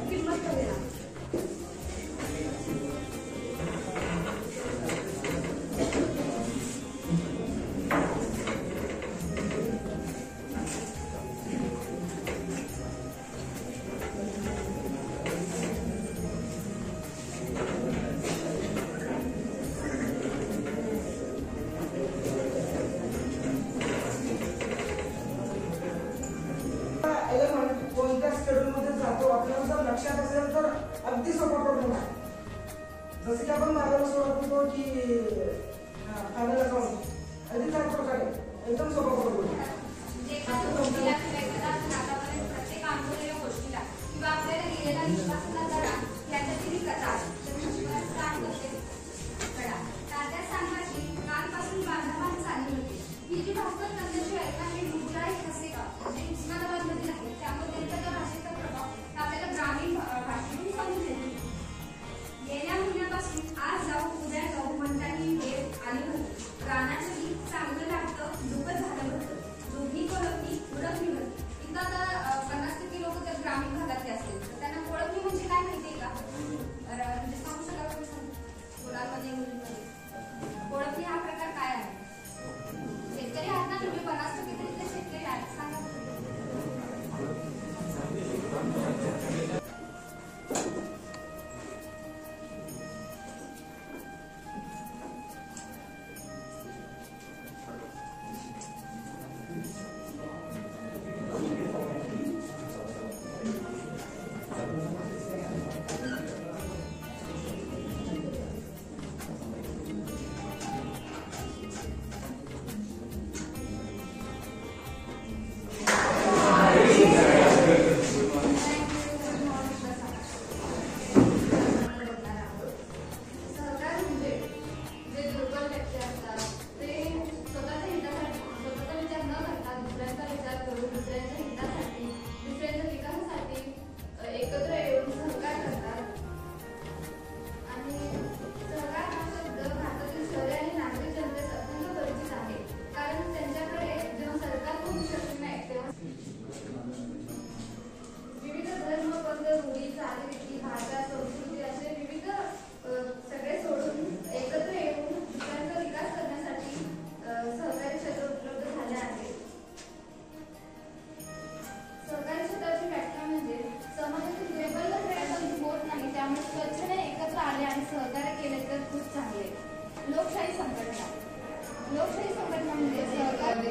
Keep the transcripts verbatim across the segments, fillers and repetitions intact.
किंमत कमी आहे. कोणत्या स्केड्यूलमध्ये जातो आपल्याला जर लक्षात असेल तर अगदी सोपा प्रॉब्लेम आहे. जसं की आपण मागायला सुरुवात करतो की फॅमिली अकाउंट अगदी त्याच प्रकारे एकदम सोपा प्रॉब्लेम आहे. प्रत्येक अनुभवलेल्या गोष्टीला किंवा आपल्याला गेलेला विश्वासला धडा याच्यातील कथा काम करते कडा तात्या सांगायची कालपासून बांधवान चालली होती. ही जी भाषण करण्याची ऐका हे मुद्राही असे का जे उस्मानाबाद मध्ये आहे त्यामुळे त्यांच्या त्या भाषेचा प्रभाव आपल्याला ग्रामीण भाषेतून समजून येतो. गेल्या महिन्यापासून आज जाऊ उद्या जाऊ म्हणताही वेळ आली होती. गाण्याचं गीत चांगलं लागतं दुःखद झालं होतं. दोन्ही कोळपणी ओळखली होती. इथं आता पन्नास टक्के लोक तर ग्रामीण भागातले असतील तर त्यांना कोळपणी म्हणजे काय माहितीये का? म्हणजे सांगू शकाल मुलांमध्ये मुलींमध्ये कोळपणी हा प्रकार काय आहे? शेतकरी आहात ना तुम्ही? पन्नास टक्के तरी ते शेतकरी आहेत. सांगा. लोकशाही संघटना लोकशाही संघटना म्हणजे सहकार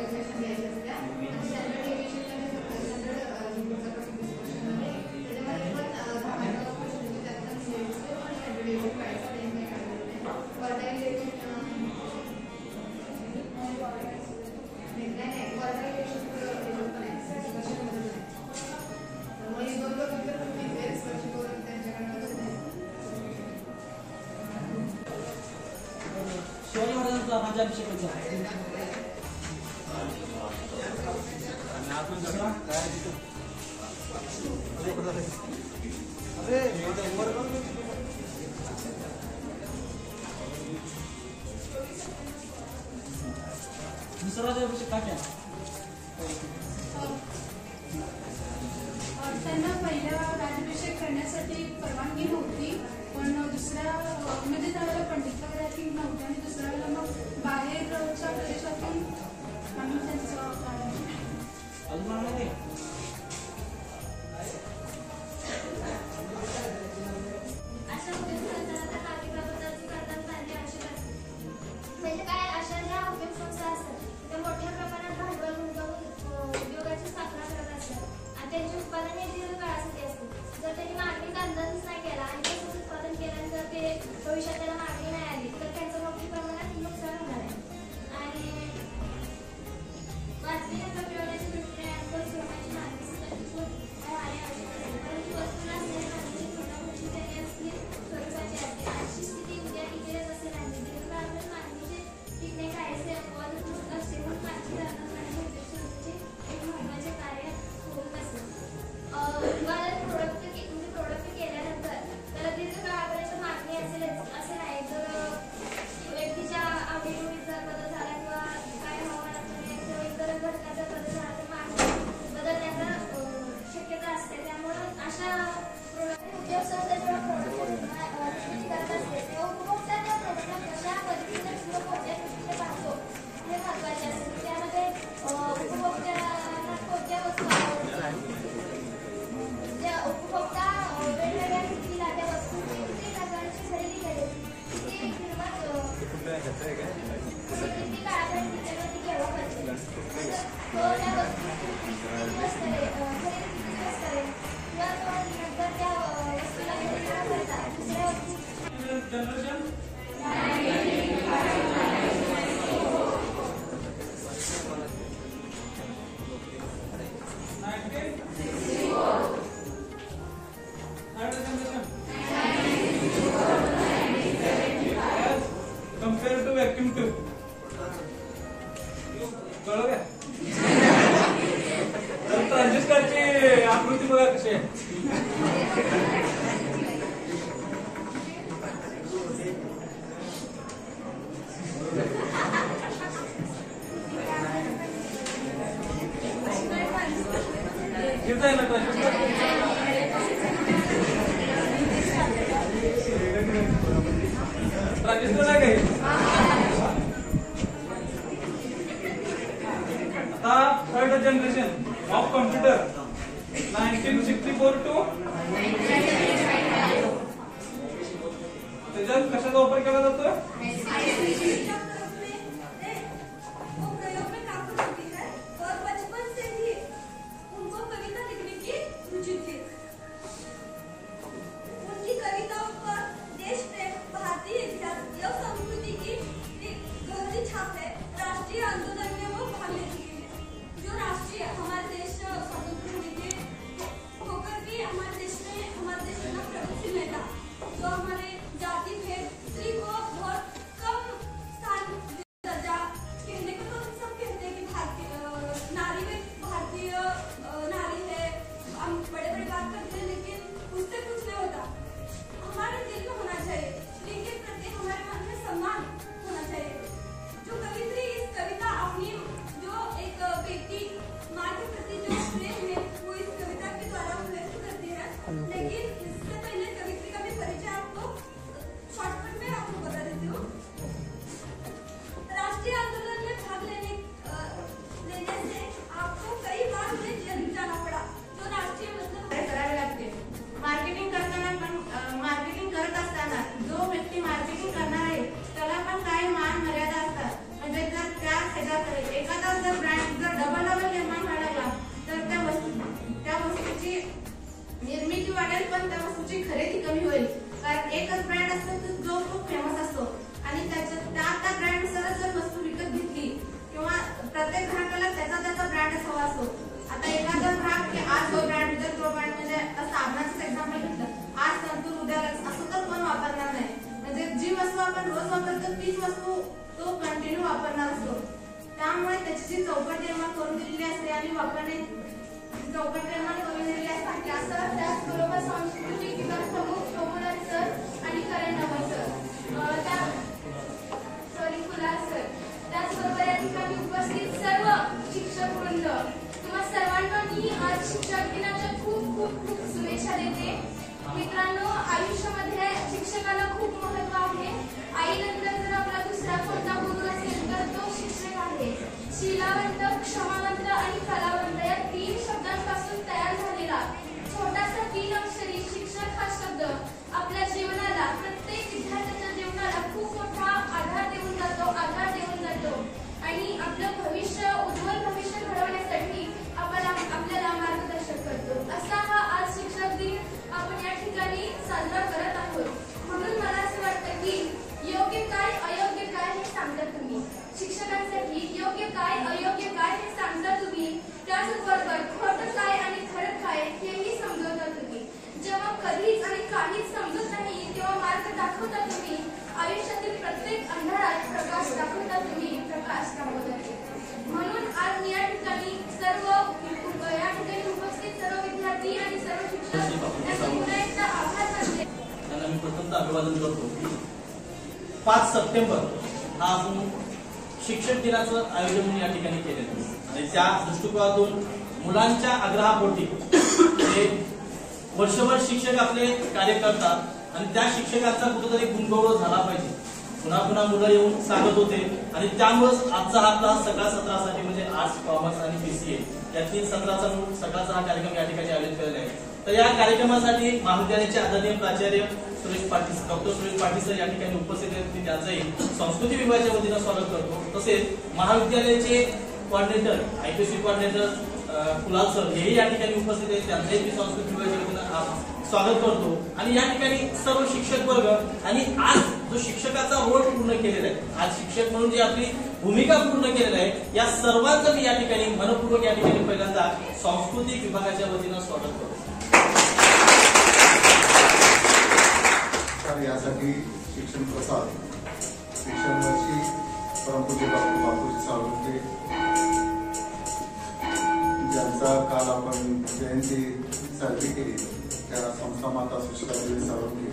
त्यांना पहिल्या राज्याभिषेक करण्यासाठी परवानगी नव्हती, पण दुसऱ्या म्हणजे त्यावेळेला पंडित वगैरे नव्हते आणि दुसऱ्या वेळेला मग बाहेरच्या प्रदेशातून आम्ही त्यांचं भविष्यात त्याला मागणी नाही आली तर त्यांचं मोठ्या प्रमाणात नुकसान होणार आहे. आणि वाजवी नफा मिळवण्याच्या दृष्टीने आपण सोन्याची मागणी वाढणे आवश्यक असेल, परंतु वस्तूला असलेल्या मागणीची पूर्ण गोष्टी त्यांनी असली स्वरूपाची असते. आजची स्थिती उद्या टिकेलच असे नाही. दीर्घकाळापर्यंत मागणीचे टिकणे कायसे अपवाद असते म्हणून मागणी धरणं करण्याचे उद्देश संस्थेचे एक महत्त्वाचे कार्य होत असते. उत्पादन प्रोडक्ट म्हणजे प्रोडक्ट केल्यानंतर त्याला फिटिंग बघा कशी आहे. फिरताय ना प्रॅक्टिस करा काही. आता third generation of computer nineteen sixty four to त्याच्यात कशाचा वापर केला जातो. अभिवादन करतो. पाच सप्टेंबर हा आपण शिक्षक दिनाचं आयोजन या ठिकाणी केलेलं आहे आणि त्या दृष्टिकोनातून मुलांच्या आग्रहापोटी हे वर्षभर शिक्षक आपले कार्य करतात आणि त्या शिक्षकांचा कुठेतरी गुणगौरव झाला पाहिजे. पुन्हा पुन्हा मुलं येऊन सांगत होते आणि त्यामुळेच आजचा हा आपला सगळ्या सत्रासाठी म्हणजे आर्ट्स, कॉमर्स आणि बीसीए या तीन सत्राचा सगळाचा हा कार्यक्रम या ठिकाणी आयोजित केलेला आहे. तर या कार्यक्रमासाठी महाविद्यालयाचे आदरणीय प्राचार्य सुरेश पाटील डॉक्टर सुरेश पाटील सर या ठिकाणी उपस्थित आहेत. त्यांचंही संस्कृती विभागाच्या वतीनं स्वागत करतो. तसेच महाविद्यालयाचे coordinator IPC coordinator Kulal sir हेही या ठिकाणी उपस्थित आहेत. त्यांचंही मी संस्कृती विभागाच्या वतीनं स्वागत करतो. आणि या ठिकाणी सर्व शिक्षक वर्ग आणि आज जो शिक्षकाचा रोल पूर्ण केलेला आहे, आज शिक्षक म्हणून जी आपली भूमिका पूर्ण केलेली आहे, या सर्वांचं मी या ठिकाणी मनपूर्वक या ठिकाणी पहिल्यांदा सांस्कृतिक विभागाच्या वतीनं स्वागत करतो. यासाठी शिक्षण प्रसाद शिक्षण वर्षी परमपूज्य डॉक्टर बापूजी साळुंखे ज्यांचं ज्यांचा काल आपण जयंती साजरी केली त्या संस्था माता सुशीलादेवी साळुंखे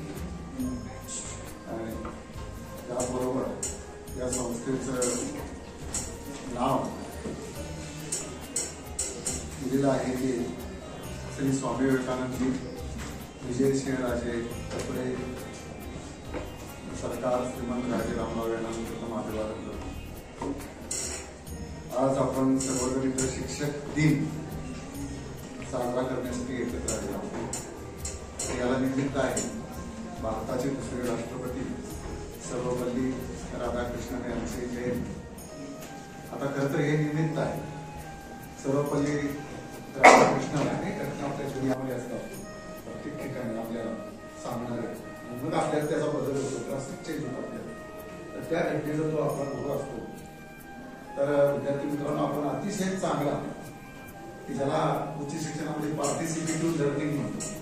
आणि त्याबरोबर या संस्थेचं नाव दिलेलं आहे की श्री स्वामी विवेकानंदजी विजय सिंहराजे कपडे सरकार श्रीमंत राजे रामराव यांना माध्यमात आज आपण सर्वजण इथं शिक्षक दिन साजरा करण्यासाठी एकत्र आले आहोत. याला निमित्त आहे भारताचे दुसरे राष्ट्रपती सर्वपल्ली राधाकृष्णन यांचे जयंती. आता खरं तर हे निमित्त आहे. सर्वपल्ली राधाकृष्णन अनेक घटना आपल्या जीवनामध्ये असतात, प्रत्येक ठिकाणी आपल्याला सांगणारे, मग आपल्याला त्याचा बदल होतो, ड्रास्टिक चेंज होतो आपल्याला. तर त्या घटनेचा जो आपण उभा असतो तर विद्यार्थी मित्रांनो आपण अतिशय चांगला की ज्याला उच्च शिक्षणामध्ये पार्टिसिपेटिव्ह लर्निंग म्हणतो